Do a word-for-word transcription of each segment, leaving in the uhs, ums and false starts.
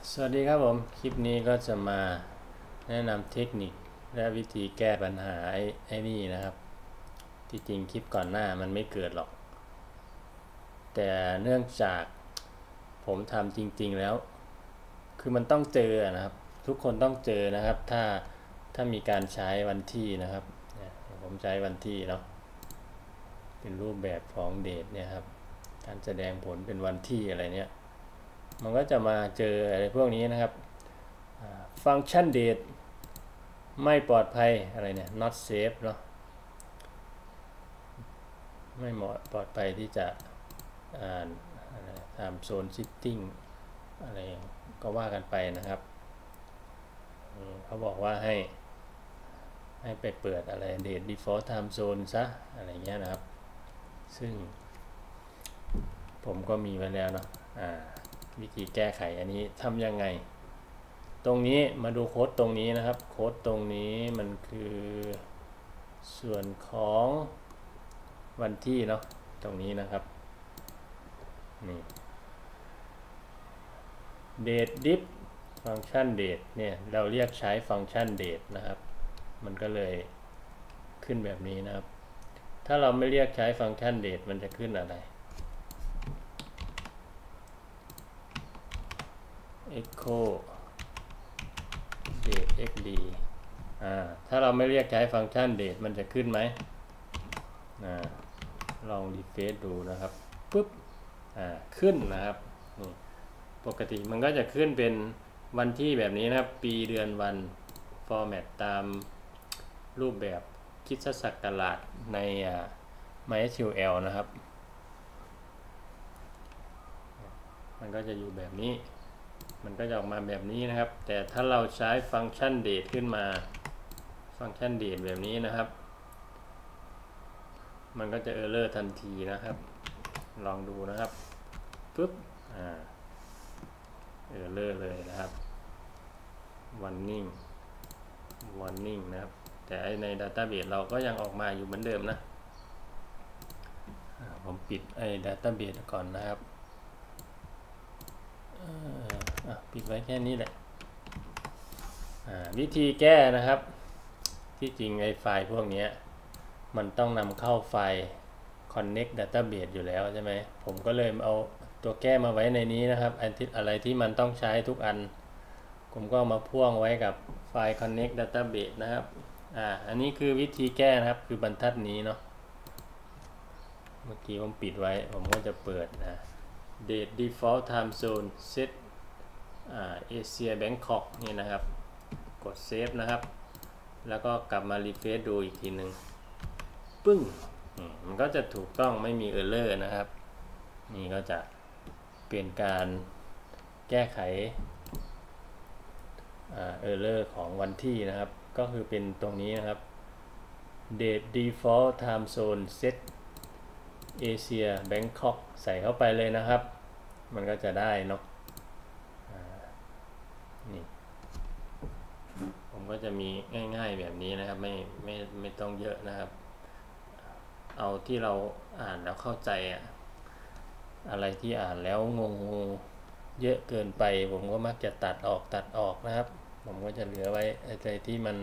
สวัสดีครับผมคลิปนี้ก็จะมาแนะนำเทคนิคและวิธีแก้ปัญหาไอ้ไอ้นี่นะครับที่จริงคลิปก่อนหน้ามันไม่เกิดหรอกแต่เนื่องจากผมทำจริงๆแล้วคือมันต้องเจอนะครับทุกคนต้องเจอนะครับถ้าถ้ามีการใช้วันที่นะครับผมใช้วันที่เนาะเป็นรูปแบบของเดทเนี่ยครับการแสดงผลเป็นวันที่อะไรเนี่ยมันก็จะมาเจออะไรพวกนี้นะครับฟังก์ชัน date ไม่ปลอดภัยอะไรเนี่ย not safe เนาะไม่เหมาะปลอดภัยที่จะอ่านตามโซน setting อะไรก็ว่ากันไปนะครับเขาบอกว่าให้ให้ไปเปิดอะไร date default time zone ซะอะไรเงี้ยนะครับซึ่งผมก็มีไว้แล้วเนาะวิธีแก้ไขอันนี้ทำยังไงตรงนี้มาดูโค้ดตรงนี้นะครับโค้ดตรงนี้มันคือส่วนของวันที่เนาะตรงนี้นะครับนี่ date diff ฟังก์ชัน date เนี่ยเราเรียกใช้ฟังก์ชัน date นะครับมันก็เลยขึ้นแบบนี้นะครับถ้าเราไม่เรียกใช้ฟังก์ชัน date มันจะขึ้นอะไร echo date xd อ่าถ้าเราไม่เรียกใช้ฟังก์ชัน date มันจะขึ้นไหมอ่าลองรีเฟรชดูนะครับปุ๊บอ่าขึ้นนะครับนี่ปกติมันก็จะขึ้นเป็นวันที่แบบนี้นะครับปีเดือนวันฟอร์แมตตามรูปแบบคริสตศักราชใน MySQL นะครับมันก็จะอยู่แบบนี้มันก็จะออกมาแบบนี้นะครับแต่ถ้าเราใช้ฟังก์ชัน date ขึ้นมาฟังก์ชัน date แบบนี้นะครับมันก็จะเออร์เลอร์ทันทีนะครับลองดูนะครับปุ๊บอ่าเออร์เลอร์เลยนะครับ warning warning นะครับแต่ใน database เราก็ยังออกมาอยู่เหมือนเดิมนะผมปิดไอ้ database ก่อนนะครับปิดไว้แค่นี้แหละวิธีแก้นะครับที่จริงไอ้ไฟล์พวกนี้มันต้องนำเข้าไฟล์ connect database อยู่แล้วใช่ไหมผมก็เลยเอาตัวแก้มาไว้ในนี้นะครับอะไรที่มันต้องใช้ทุกอันผมก็มาพ่วงไว้กับไฟล์ connect database นะครับอ่าอันนี้คือวิธีแก้นะครับคือบรรทัดนี้เนาะเมื่อกี้ผมปิดไว้ผมก็จะเปิดนะ date default time zone set อ่า Asia Bangkok นี่นะครับกด save นะครับแล้วก็กลับมารีเฟรชดูอีกทีหนึ่งปึ้งมันก็จะถูกต้องไม่มีเออร์เลอร์นะครับนี่ก็จะเปลี่ยนการแก้ไขเออร์เลอร์ของวันที่นะครับก็คือเป็นตรงนี้นะครับ date default time zone set Asia Bangkok ใส่เข้าไปเลยนะครับมันก็จะได้เนาะนี่ผมก็จะมีง่ายๆแบบนี้นะครับไม่ไม่ไม่ต้องเยอะนะครับเอาที่เราอ่านแล้วเข้าใจอะอะไรที่อ่านแล้วงงเยอะเกินไปผมก็มักจะตัดออกตัดออกนะครับผมก็จะเหลือไว้อะไรที่มัน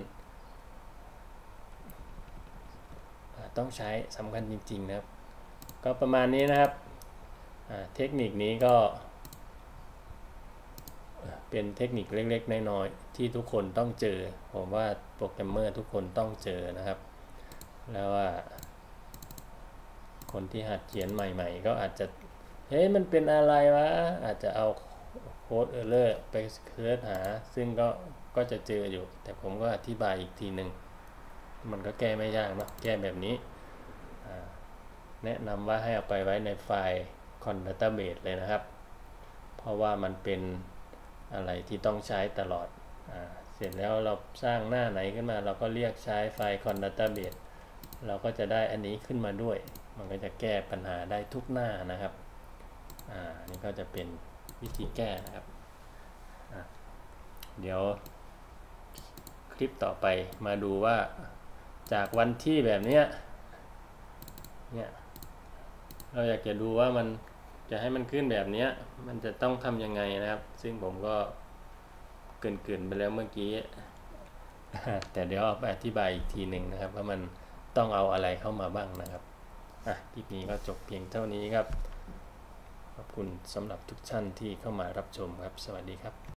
ต้องใช้สำคัญจริงๆนะครับก็ประมาณนี้นะครับเทคนิคนี้ก็เป็นเทคนิคเล็กๆน้อยๆที่ทุกคนต้องเจอผมว่าโปรแกรมเมอร์ทุกคนต้องเจอนะครับแล้วว่าคนที่หัดเขียนใหม่ๆก็อาจจะเฮ้ยมันเป็นอะไรวะอาจจะเอาโค้ดเออร์เลอร์ไปเสิร์ชหาซึ่งก็ก็จะเจออยู่แต่ผมก็อธิบายอีกทีหนึ่งมันก็แก้ไม่ยากเนาะแก้แบบนี้แนะนำว่าให้เอาไปไว้ในไฟล์ con database เลยนะครับเพราะว่ามันเป็นอะไรที่ต้องใช้ตลอดอ่าเสร็จแล้วเราสร้างหน้าไหนขึ้นมาเราก็เรียกใช้ไฟล์ con database เราก็จะได้อันนี้ขึ้นมาด้วยมันก็จะแก้ปัญหาได้ทุกหน้านะครับอ่านี่ก็จะเป็นวิธีแก้นะครับเดี๋ยวคลิปต่อไปมาดูว่าจากวันที่แบบนี้เนี่ยเราอยากจะดูว่ามันจะให้มันขึ้นแบบนี้มันจะต้องทำยังไงนะครับซึ่งผมก็เกินๆไปแล้วเมื่อกี้ แต่เดี๋ยวเอาไปอธิบายอีกทีหนึ่งนะครับว่ามันต้องเอาอะไรเข้ามาบ้างนะครับอ่ะคลิปนี้ก็จบเพียงเท่านี้ครับขอบคุณสำหรับทุกท่านที่เข้ามารับชมครับสวัสดีครับ